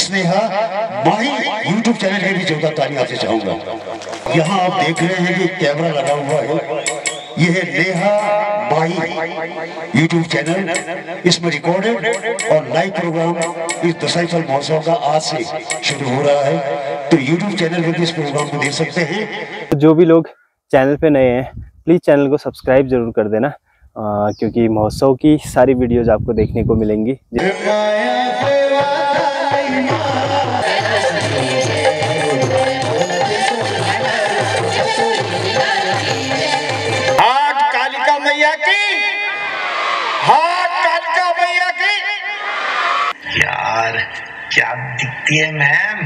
स्नेहा माही YouTube channel के भी जोरदार ताली आपसे चाहूंगा। यहाँ आप देख रहे हैं कि कैमरा लगा हुआ है, यह है नेहा माही यूट्यूब चैनल। इसमें रिकॉर्डेड और लाइव प्रोग्राम इस दसाई फल महोत्सव का आज से शुरू हो रहा है, तो यूट्यूब चैनल पर भी इस प्रोग्राम को देख सकते हैं। जो भी लोग चैनल पे नए हैं प्लीज़ चैनल को सब्सक्राइब जरूर कर देना, क्योंकि महोत्सव की सारी वीडियोज आपको देखने को मिलेंगी। हाथ कालिका मैया की, हाथ कालिका मैया की। यार क्या दिखती है मैम।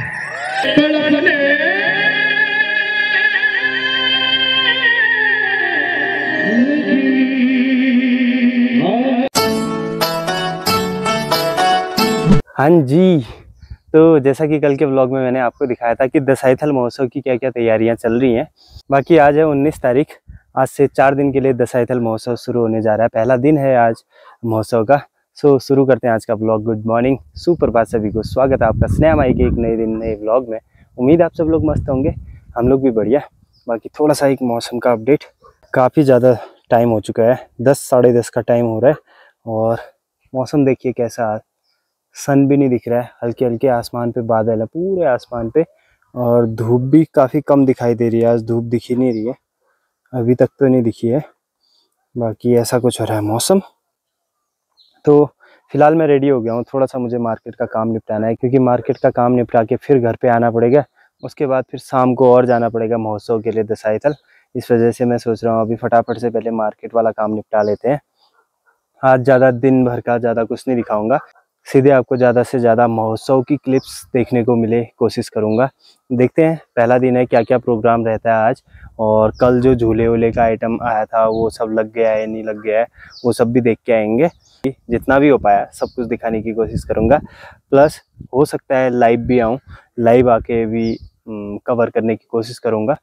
हाँ जी, तो जैसा कि कल के व्लॉग में मैंने आपको दिखाया था कि दसाईथल महोत्सव की क्या क्या तैयारियां चल रही हैं। बाकी आज है 19 तारीख, आज से 4 दिन के लिए दसाईथल महोत्सव शुरू होने जा रहा है। पहला दिन है आज महोत्सव का। सो शुरू करते हैं आज का व्लॉग। गुड मॉर्निंग, सुप्रभात सभी को, स्वागत है आपका स्नेहा माई के एक नए दिन नए व्लॉग में। उम्मीद आप सब लोग मस्त होंगे, हम लोग भी बढ़िया। बाकी थोड़ा सा एक मौसम का अपडेट, काफ़ी ज़्यादा टाइम हो चुका है, 10 साढ़े 10 का टाइम हो रहा है और मौसम देखिए कैसा, सन भी नहीं दिख रहा है, हल्के हल्के आसमान पे बादल है पूरे आसमान पे, और धूप भी काफ़ी कम दिखाई दे रही है। आज धूप दिख ही नहीं रही है, अभी तक तो नहीं दिखी है। बाकी ऐसा कुछ हो रहा है मौसम। तो फिलहाल मैं रेडी हो गया हूँ, थोड़ा सा मुझे मार्केट का काम निपटाना है, क्योंकि मार्केट का काम निपटा के फिर घर पे आना पड़ेगा। उसके बाद फिर शाम को और जाना पड़ेगा महोत्सव के लिए दसाईथल। इस वजह से मैं सोच रहा हूँ अभी फटाफट से पहले मार्केट वाला काम निपटा लेते हैं। आज ज़्यादा दिन भर का ज़्यादा कुछ नहीं दिखाऊंगा, सीधे आपको ज़्यादा से ज़्यादा महोत्सव की क्लिप्स देखने को मिले कोशिश करूँगा। देखते हैं पहला दिन है, क्या क्या प्रोग्राम रहता है आज, और कल जो झूले वूले का आइटम आया था वो सब लग गया है नहीं लग गया है, वो सब भी देख के आएंगे। जितना भी हो पाया सब कुछ दिखाने की कोशिश करूँगा। प्लस हो सकता है लाइव भी आऊँ, लाइव आके भी कवर करने की कोशिश करूँगा।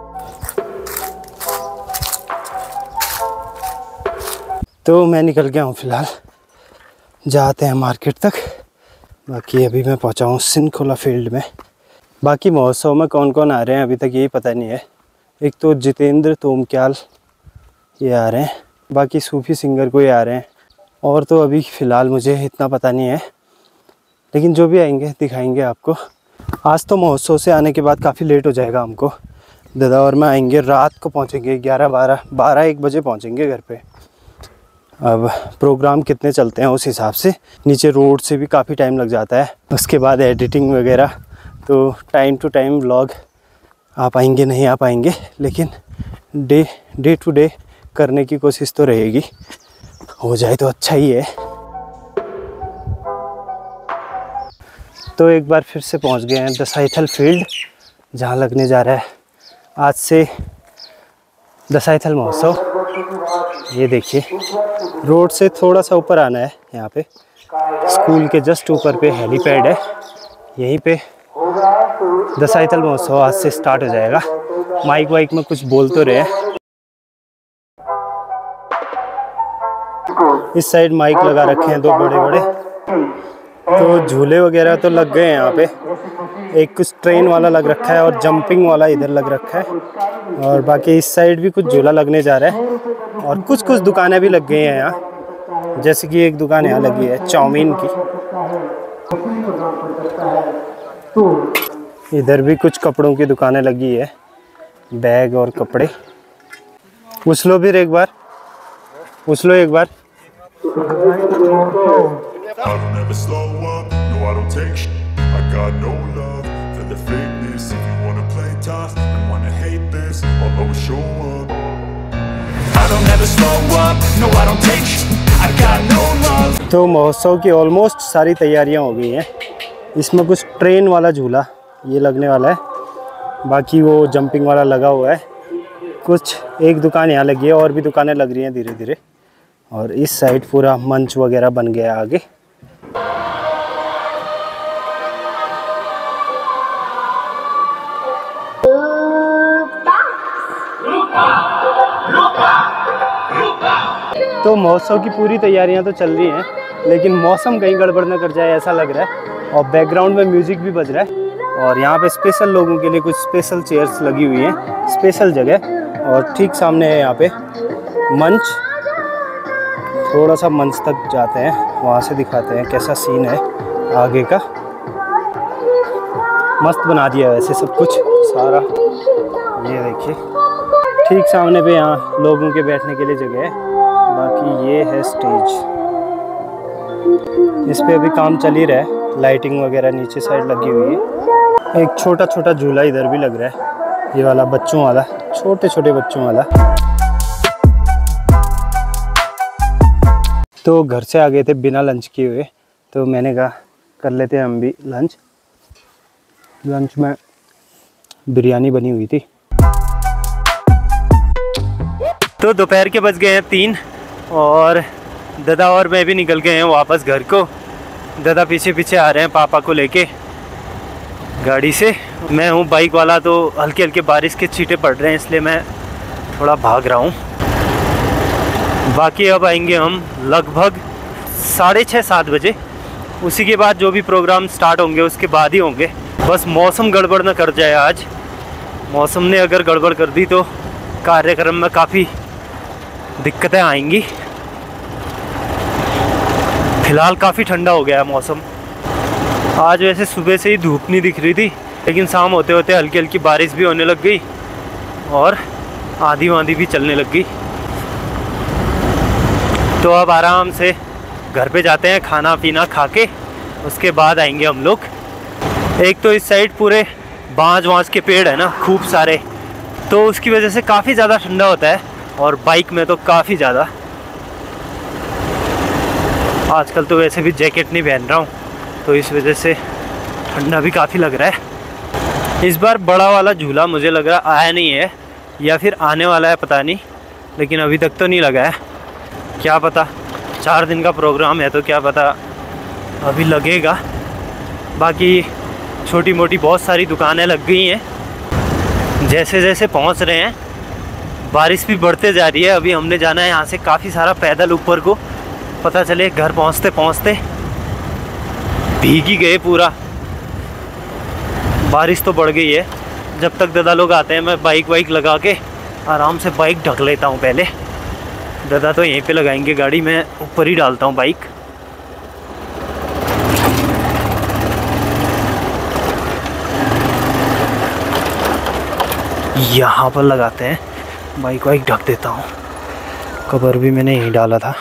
तो मैं निकल गया हूँ फिलहाल, जाते हैं मार्केट तक। बाकी अभी मैं पहुंचा हूँ सिनखोला फील्ड में। बाकी महोत्सव में कौन कौन आ रहे हैं अभी तक यही पता नहीं है। एक तो जितेंद्र तोमक्याल ये आ रहे हैं, बाकी सूफी सिंगर कोई आ रहे हैं, और तो अभी फ़िलहाल मुझे इतना पता नहीं है, लेकिन जो भी आएंगे दिखाएंगे आपको। आज तो महोत्सव से आने के बाद काफ़ी लेट हो जाएगा हमको, दादा और मैं आएंगे रात को, पहुँचेंगे 11-12-1 बजे पहुँचेंगे घर पर। अब प्रोग्राम कितने चलते हैं उस हिसाब से, नीचे रोड से भी काफ़ी टाइम लग जाता है, उसके बाद एडिटिंग वगैरह, तो टाइम टू टाइम व्लॉग आ पाएंगे नहीं आ पाएंगे, लेकिन डे टू डे करने की कोशिश तो रहेगी, हो जाए तो अच्छा ही है। तो एक बार फिर से पहुंच गए हैं दसाईथल फील्ड, जहां लगने जा रहा है आज से दसाईथल महोत्सव। ये देखिए रोड से थोड़ा सा ऊपर आना है, यहाँ पे स्कूल के जस्ट ऊपर पे हेलीपैड है, यहीं पे दसाईथल महोत्सव आज से स्टार्ट हो जाएगा। माइक वाइक में कुछ बोल तो रहे हैं, इस साइड माइक लगा रखे हैं 2 बड़े बड़े, तो झूले वगैरह तो लग गए हैं यहाँ पे। एक कुछ ट्रेन वाला लग रखा है और जंपिंग वाला इधर लग रखा है, और बाकी इस साइड भी कुछ झूला लगने जा रहा है, और कुछ दुकानें भी लग गई हैं यहाँ, जैसे कि एक दुकान यहाँ लगी है चाउमीन की, इधर भी कुछ कपड़ों की दुकानें लगी है, बैग और कपड़े। उछलो फिर एक बार, उछलो एक बार। तो महोत्सव की ऑलमोस्ट सारी तैयारियां हो गई हैं। इसमें कुछ ट्रेन वाला झूला ये लगने वाला है, बाकी वो जंपिंग वाला लगा हुआ है, कुछ एक दुकान यहाँ लगी है, और भी दुकानें लग रही हैं धीरे धीरे, और इस साइड पूरा मंच वगैरह बन गया आगे। तो महोत्सव की पूरी तैयारियां तो चल रही हैं, लेकिन मौसम कहीं गड़बड़ न कर जाए ऐसा लग रहा है। और बैकग्राउंड में म्यूजिक भी बज रहा है। और यहाँ पे स्पेशल लोगों के लिए कुछ स्पेशल चेयर्स लगी हुई हैं, स्पेशल जगह। और ठीक सामने है यहाँ पे मंच। थोड़ा सा मंच तक जाते हैं, वहाँ से दिखाते हैं कैसा सीन है आगे का। मस्त बना दिया वैसे सब कुछ सारा, ये देखिए। ठीक सामने पे यहाँ लोगों के बैठने के लिए जगह है। बाकी ये है स्टेज, इस पे अभी काम चल ही रहा है। लाइटिंग वगैरह नीचे साइड लगी हुई है। एक छोटा छोटा झूला इधर भी लग रहा है, ये वाला बच्चों वाला, छोटे छोटे बच्चों वाला। तो घर से आ गए थे बिना लंच किए हुए, तो मैंने कहा कर लेते हैं हम भी लंच। लंच में बिरयानी बनी हुई थी। तो दोपहर के बज गए हैं 3 और दादा और मैं भी निकल गए हैं वापस घर को। दादा पीछे पीछे आ रहे हैं पापा को लेके गाड़ी से। मैं हूँ बाइक वाला, तो हल्के हल्के बारिश के छींटे पड़ रहे हैं, इसलिए मैं थोड़ा भाग रहा हूँ। बाकी अब आएंगे हम लगभग 6:30-7 बजे। उसी के बाद जो भी प्रोग्राम स्टार्ट होंगे उसके बाद ही होंगे। बस मौसम गड़बड़ ना कर जाए आज। मौसम ने अगर गड़बड़ कर दी तो कार्यक्रम में काफ़ी दिक्कतें आएंगी। फ़िलहाल काफ़ी ठंडा हो गया है मौसम। आज वैसे सुबह से ही धूप नहीं दिख रही थी, लेकिन शाम होते होते हल्की हल्की बारिश भी होने लग गई और आंधी वांधी भी चलने लग गई। तो अब आराम से घर पे जाते हैं, खाना पीना खा के उसके बाद आएंगे हम लोग। एक तो इस साइड पूरे बांज के पेड़ है ना खूब सारे, तो उसकी वजह से काफ़ी ज़्यादा ठंडा होता है। और बाइक में तो काफ़ी ज़्यादा। आजकल तो वैसे भी जैकेट नहीं पहन रहा हूँ, तो इस वजह से ठंडा भी काफ़ी लग रहा है। इस बार बड़ा वाला झूला मुझे लग रहा आया नहीं है, या फिर आने वाला है पता नहीं, लेकिन अभी तक तो नहीं लगा है। क्या पता, 4 दिन का प्रोग्राम है तो क्या पता अभी लगेगा। बाकी छोटी मोटी बहुत सारी दुकानें लग गई हैं। जैसे जैसे पहुंच रहे हैं बारिश भी बढ़ते जा रही है। अभी हमने जाना है यहाँ से काफ़ी सारा पैदल ऊपर को, पता चले घर पहुँचते पहुँचते भीग ही गए पूरा। बारिश तो बढ़ गई है। जब तक दादा लोग आते हैं मैं बाइक वाइक लगा के आराम से बाइक ढक लेता हूँ पहले। दादा तो यहीं पे लगाएंगे गाड़ी, मैं ऊपर ही डालता हूँ बाइक। यहाँ पर लगाते हैं, बाइक वाइक ढक देता हूँ। कवर भी मैंने यहीं डाला था।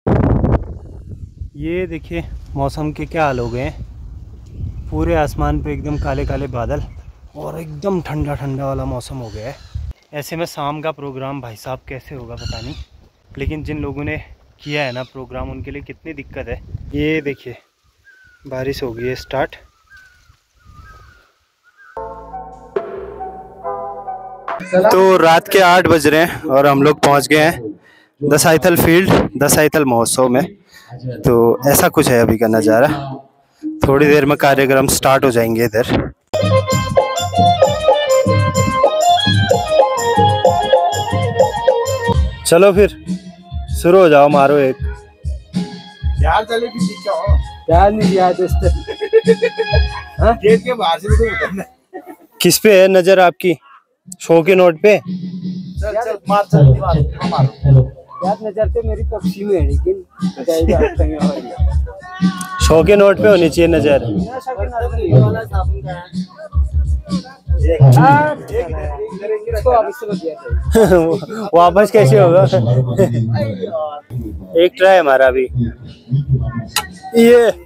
ये देखिए मौसम के क्या हाल हो गए हैं। पूरे आसमान पे एकदम काले काले बादल और एकदम ठंडा ठंडा वाला मौसम हो गया है। ऐसे में शाम का प्रोग्राम भाई साहब कैसे होगा पता नहीं, लेकिन जिन लोगों ने किया है ना प्रोग्राम उनके लिए कितनी दिक्कत है। ये देखिए बारिश हो गई है स्टार्ट। तो रात के 8 बज रहे हैं और हम लोग पहुंच गए हैं दसाईथल फील्ड, दसाईथल महोत्सव में। तो ऐसा कुछ है अभी का नज़ारा। थोड़ी देर में कार्यक्रम स्टार्ट हो जाएंगे इधर। चलो फिर शुरू हो जाओ, मारो एक यार। चले कि प्यार नहीं दिया तो गेट के बाहर से तो उतरना। किस पे है नजर आपकी? शो के नोट पे? चल चल मार, चल मारो यार। नजर तो मेरी पक्षी में है, लेकिन शो के नोट पे होनी चाहिए नजर। वापस कैसे होगा? एक ट्राई हमारा अभी। ये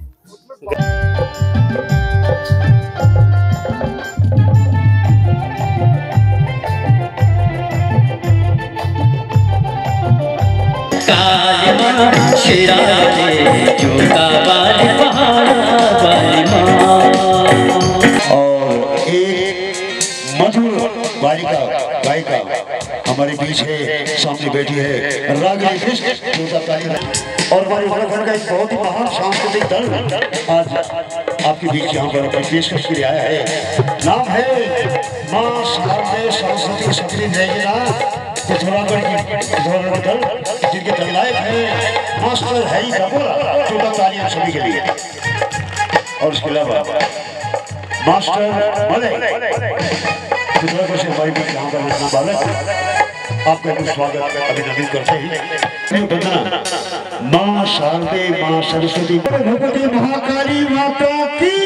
और एक मधुर गायिका हमारे बीच है, सामने बैठी है रागिनी कृष्ण। और हमारे उत्तराखंड का एक बहुत ही महान सांस्कृतिक दल आज आपके बीच यहाँ पर अपनी पेशकश के लिए आया है। नाम है माँ शारदे सरस्वती क्षत्रिय जयगिरा पिथौरागढ़ की दल, जिनके दलनायक है मास्टर हैरी कपूर। छोटा तालियां सभी के लिए। और उसके अलावा मास्टर मलय चित्रकला से हमारी बीच यहाँ पर रचना बालक आपका भी स्वागत अभिनंदित करते हैं। वंदना माँ शारदे माँ सरस्वती भगवती महाकाली माता की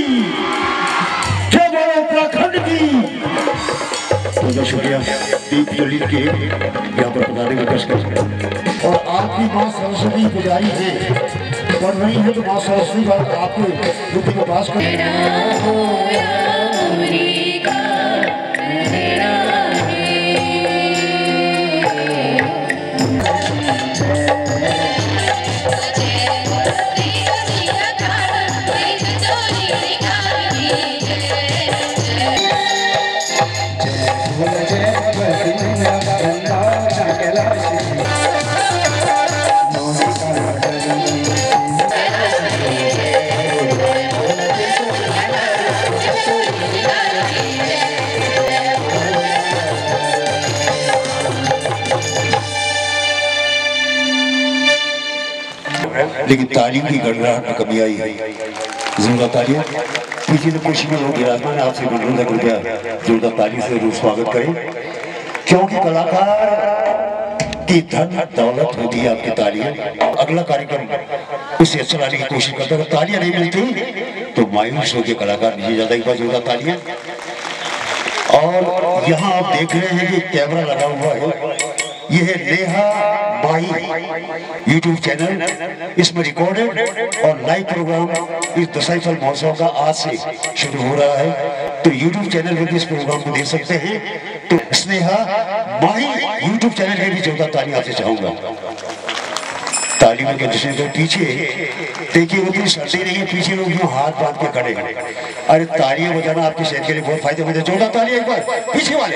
जय, बोलो उत्तराखंड की। बहुत शुक्रिया दीप जलील के यहाँ पर बताने का कष्ट करते। और आपकी माँ सरस्वती पुजारी है, पढ़ रही है तो माँ सरस्वती का आपके बुद्धि को पास कर लेकिन तालीम की गड़गड़ाहट में कमी आई है। जोरदार तालियां। पीछे तो कुछ में लोग विराजमान है, आपसे अनुरोध है कृपया जोरदार ताली से जरूर स्वागत करें, क्योंकि कलाकार की धन दौलत होती है आपकी तालियां। अगला कार्यक्रम उससे अच्छा लाने की कोशिश करता है। तालियां नहीं मिलती तो मायूस होकर कलाकार नीचे जाता है। जोरदार तालियां। और यहाँ आप देख रहे हैं कि कैमरा लगा हुआ है, यह है नेहा माई यूट्यूब चैनल। इसमें रिकॉर्डेड और लाइव प्रोग्राम इस दशहरा फल महोत्सव का आज से शुरू हो रहा है, तो यूट्यूब चैनल पर भी इस प्रोग्राम को देख सकते हैं। तो स्नेहा माई यूट्यूब चैनल के भी जोरदार ताली आपसे चाहूंगा। तालियों के जश्न के पीछे देखिए उतनी सर्दी नहीं है, पीछे लोग यूं हाथ बांध के खड़े हैं। अरे तालियां बजाना आपकी सेहत के लिए बहुत फायदेमंद है। जोरदार ताली एक बार पीछे वाले।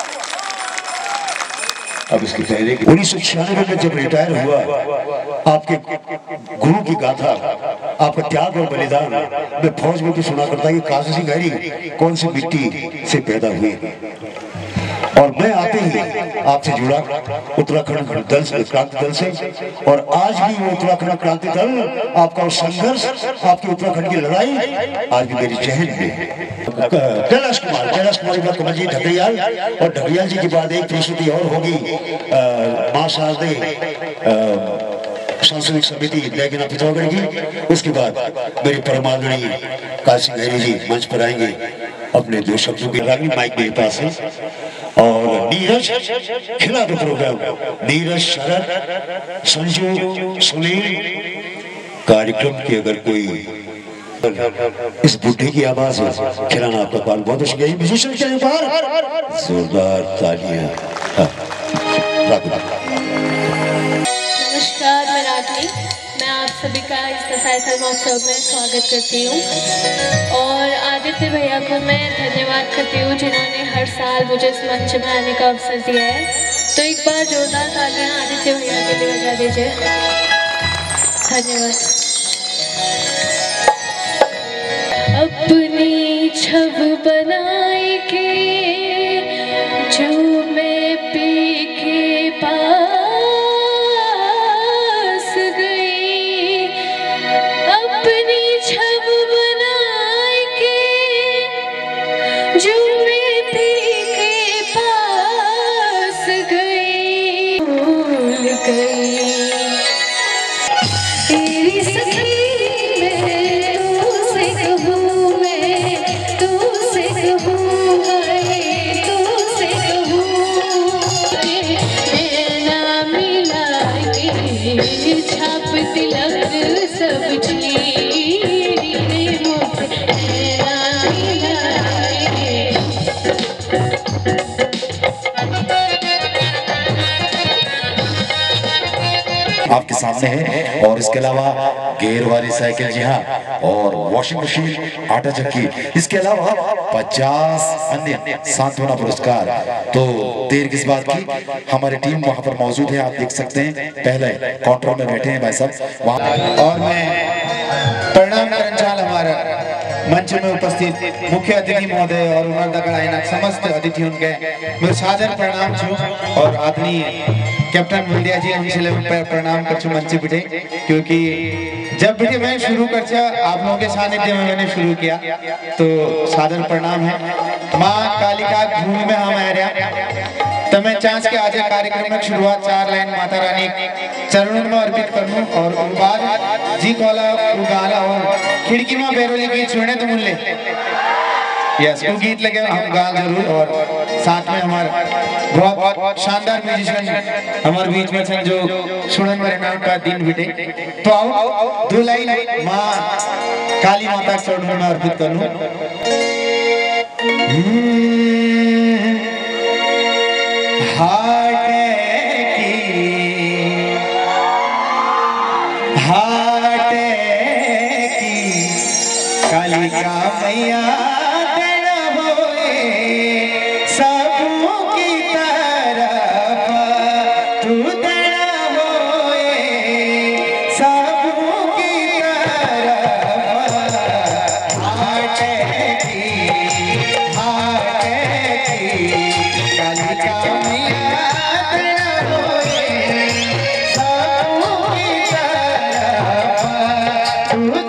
अब इसके पहले 1996 में जब रिटायर हुआ, आपके गुरु की गाथा, आपका त्याग और बलिदान मैं फौज में तो सुना करता कि काशी गहरी कौन सी मिट्टी से पैदा हुई। और मैं आते ही आपसे जुड़ा उत्तराखंड दल से, क्रांति दल से, और आज भी वो उत्तराखंड क्रांति दल, आपका संघर्ष, आपकी उत्तराखंड की लड़ाई आज भी मेरी जहन में। कैलाश कुमार का कमल जी ढकरियाल, और ढकरियाल जी के बाद एक प्रस्तुति और होगी माँ शारदे सांस्कृतिक समिति लेकिन पिथौरागढ़ की। उसके बाद मेरी परमादरणीय काशी गहरी जी मंच पर आएंगे अपने दो शब्दों के रागी माइक मेरे पास है। और नीरज खिला दो प्रोग्राम, नीरज, शरद, संजू, सुनील। कार्यक्रम की अगर कोई इस बुढ़े की आवाज है खिलाना आपका पाल बहुत शुक्रिया। म्यूजिशियन के बाहर जोरदार तालियां। नमस्कार, मैं रागनी। मैं आप सभी का इस दशहरा महोत्सव में स्वागत करती हूँ और आदित्य भैया को मैं धन्यवाद करती हूँ जिन्होंने हर साल मुझे इस मंच में आने का अवसर दिया है। तो एक बार जोरदार तालियां आदित्य भैया के लिए बजा दीजिए। धन्यवाद। अपनी छब बनाए के जो मैं पी के पास गई, अपनी छब बनाए के जो मैं पी के पास गई, भूल गई तेरी सखी छाप तिलक सब आपके सामने है। और इसके अलावा गेयर वाली साइकिल, जी हाँ, और वॉशिंग मशीन, आटा चक्की, इसके अलावा 50 अन्य सांत्वना पुरस्कार। तो देर किस बात की, हमारी टीम वहां पर मौजूद है, आप देख सकते हैं। पहले काउंटर में बैठे हैं भाई साहब वहां। और मैं प्रणाम करंचाल हमारा मंच में उपस्थित मुख्य अतिथि महोदय और उमर दगड़ाइना समस्त अतिथियों के मैं सादर प्रणाम छू और आदरणीय कैप्टन मुंडिया जी हम प्रणाम कर छू मंच बिठे, क्योंकि जब बिठे मैं शुरू कर आप लोगों के सानिध्य में मैंने शुरू किया, तो सादर प्रणाम है। माँ कालिका भूमि में हम आ रहा तो मैं चांस के आज कार्यक्रम में शुरुआत 4 लाइन माता रानी चरणों में अर्पित करूं और उन बाद जी कोला उगाला और खिड़की में बेरोली गीत सुने तो मुल्ले यस वो गीत लगे हम गा जरूर। और साथ में हमारे बहुत शानदार म्यूजिशियन हमारे बीच में छन जो सुनन मेरे नाम का दिन बिटे, तो आओ 2 लाइन माँ काली माता के चरणों में अर्पित करूं। कालिका मैया तेरा होए सबों की तरफ, तू तेरा होए सबों की तरफ, हाटे की कालिका मैया तेरा होए सबों की तरफ, तू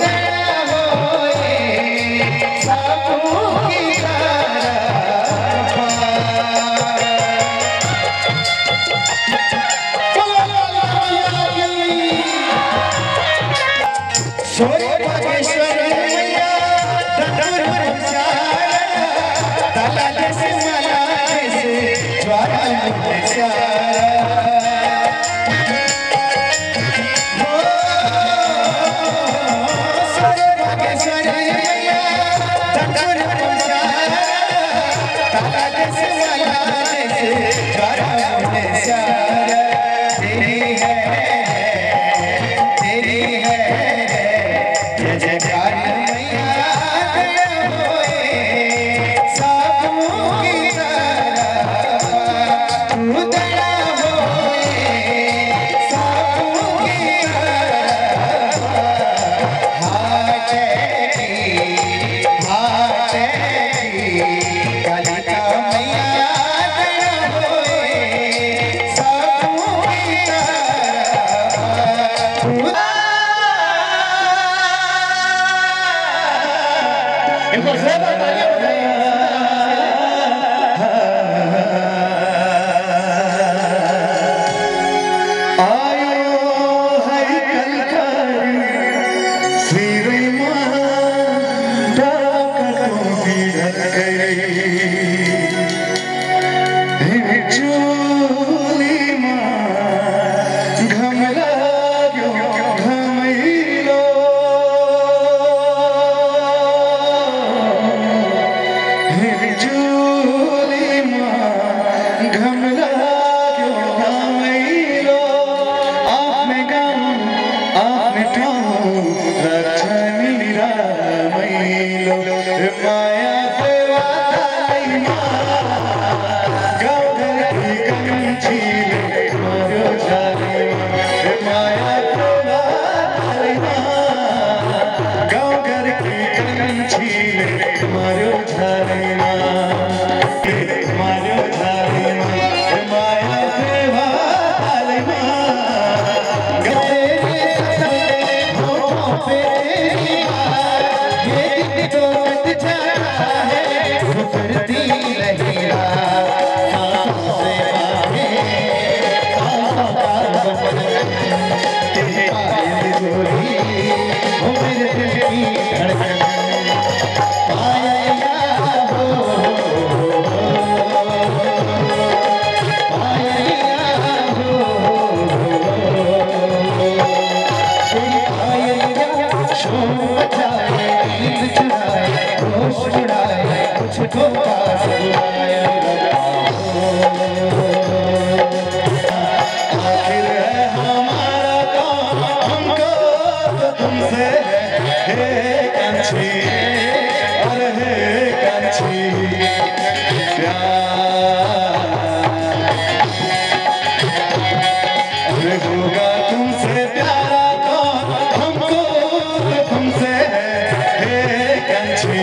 तुमसे है कंची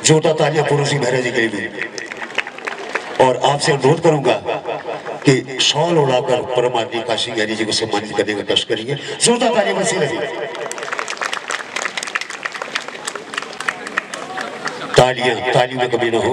जोरदार तालियां पुरुषी भैरव जी के लिए भी। और आपसे अनुरोध करूंगा कि शॉल उड़ाकर परम आदमी काशी ज्ञानी जी को सम्मानित करने का कष्ट करेंगे। जोरदार तालियां बसी रही। ताली में कमी ना हो।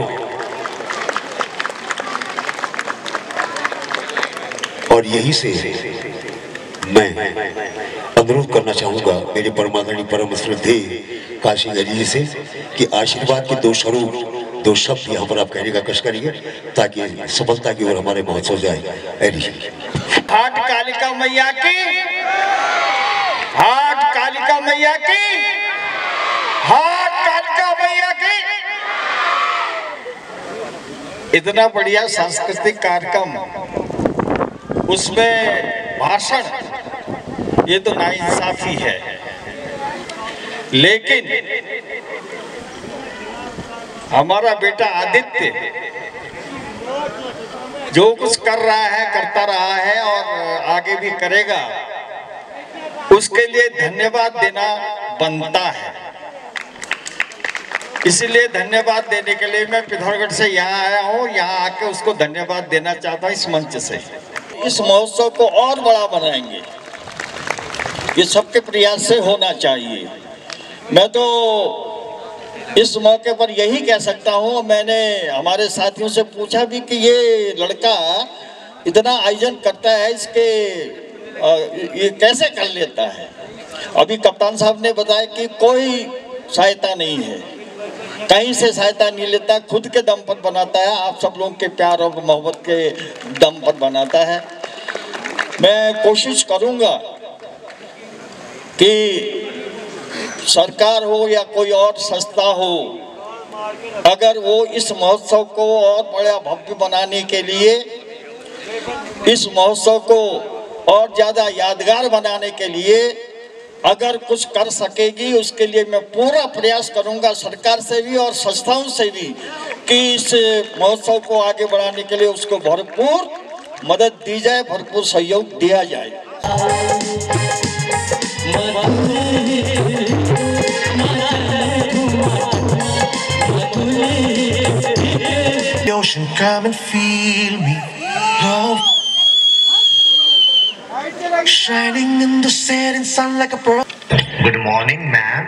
और यही से मैं अनुरोध करना चाहूंगा मेरे परमादरणीय परम श्रद्धेय काशी ज्ञानी जी से कि आशीर्वाद के दो शब्द यहाँ पर आप कहने का कष्ट करिए ताकि सफलता की ओर हमारे महोत्सव जाए। हाट कालिका मैया की, हाट कालिका मैया की, हाट कालिका मैया की। इतना बढ़िया सांस्कृतिक कार्यक्रम, उसमें भाषण, ये तो नाइंसाफी है। लेकिन हमारा बेटा आदित्य जो कुछ कर रहा है, करता रहा है और आगे भी करेगा, उसके लिए धन्यवाद देना बनता है। इसलिए धन्यवाद देने के लिए मैं पिथौरागढ़ से यहाँ आया हूँ। यहाँ आके उसको धन्यवाद देना चाहता हूँ इस मंच से। इस महोत्सव को और बड़ा बनाएंगे, ये सबके प्रयास से होना चाहिए। मैं तो इस मौके पर यही कह सकता हूँ, मैंने हमारे साथियों से पूछा भी कि ये लड़का इतना आयोजन करता है, इसके ये कैसे कर लेता है। अभी कप्तान साहब ने बताया कि कोई सहायता नहीं है, कहीं से सहायता नहीं लेता, खुद के दम पर बनाता है, आप सब लोगों के प्यार और मोहब्बत के दम पर बनाता है। मैं कोशिश करूँगा कि सरकार हो या कोई और संस्था हो, अगर वो इस महोत्सव को और बड़ा भव्य बनाने के लिए, इस महोत्सव को और ज़्यादा यादगार बनाने के लिए अगर कुछ कर सकेगी, उसके लिए मैं पूरा प्रयास करूंगा सरकार से भी और संस्थाओं से भी कि इस महोत्सव को आगे बढ़ाने के लिए उसको भरपूर मदद दी जाए, भरपूर सहयोग दिया जाए। Ocean, come and feel me. Oh, shining in the setting sun like a pearl. Good morning, ma'am.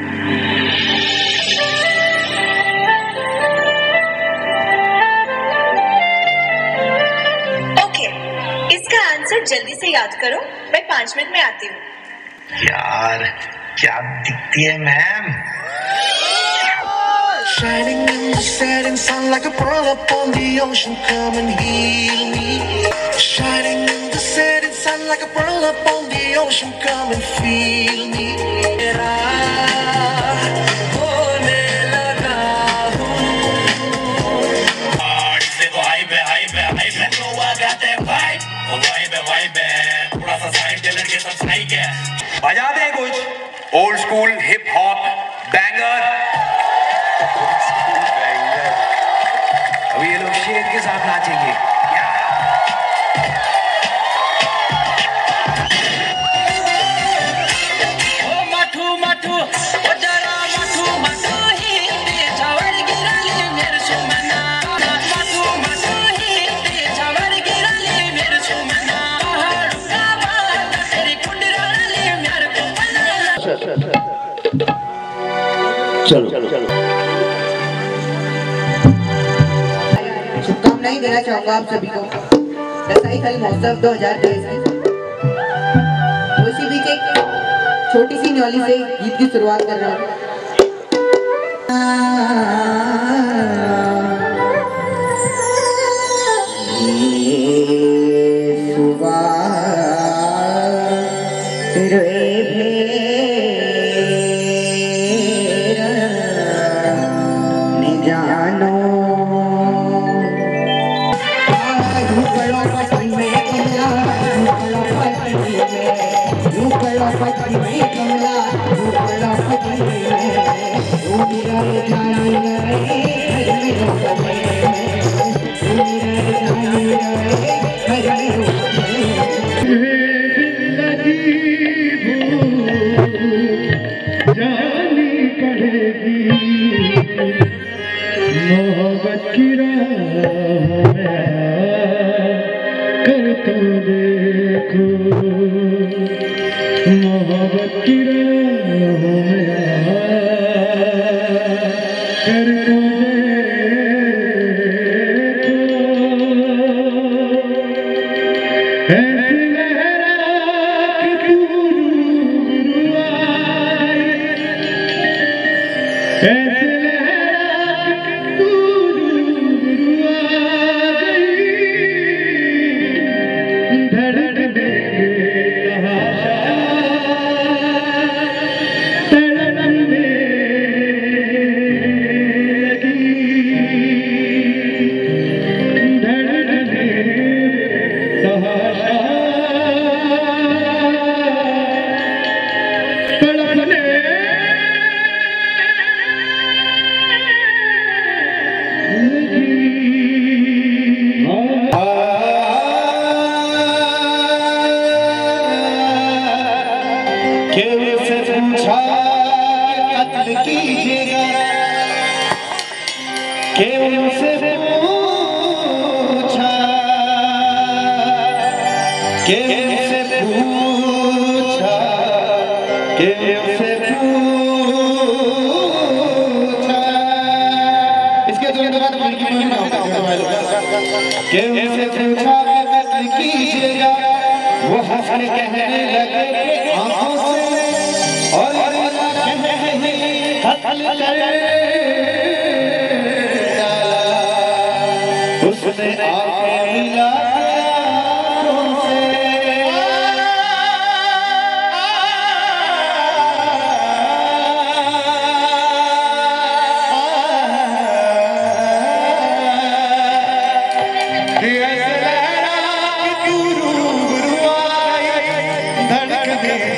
Okay, इसका आंसर जल्दी से याद करो, मैं 5 मिनट में आती हूँ। यार क्या दिखती है ma'am? Shining in the setting sun like a pearl upon the ocean, come and heal me. Shining in the setting sun like a pearl upon the ocean, come and feel me. तेरा होने लगा हूँ। इससे तो high पे लोग आ जाते हैं भाई, वाई पे थोड़ा सा साइड के लड़के सब सही के बजा दे कुछ old school hip hop banger. अभी ये लोग शेर के साथ नाचेंगे। ओ मठू मठू ओ जरा मठू मठू ही छावर गिरली मेरे सुमना, मठू मठू ही छावर गिरली मेरे सुमना, पहाड़ का बात तेरी कुंडली मेरे को बना। चलो शुभकामनाएं देना चाहूंगा आप सभी को दसाईथल महोत्सव 2023 की। तो इसी बीच एक छोटी सी न्योली से गीत की शुरुआत कर रहा हूँ। जानी पड़ेगी मोहब्बत की राहों में कर दो ऐसे लहरा कि तू रूबरू आई, ऐसे लहरा कि तू रूबरू आ गई, धड़क दे उनसे पूछा कत्ल कीजिएगा, वो हंस के कहने लगे आंखों से और कत्ल कर डाला, उसने आके मिला धड़क दे